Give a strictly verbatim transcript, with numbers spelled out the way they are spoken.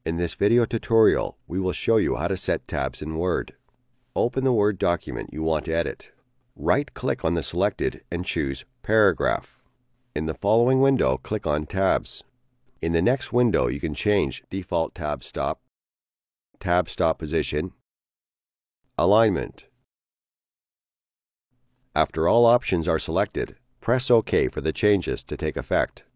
In this video tutorial, we will show you how to set tabs in Word. Open the Word document you want to edit. Right-click on the selected and choose Paragraph. In the following window, click on Tabs. In the next window, you can change Default Tab Stop, Tab Stop Position, Alignment. After all options are selected, press OK for the changes to take effect.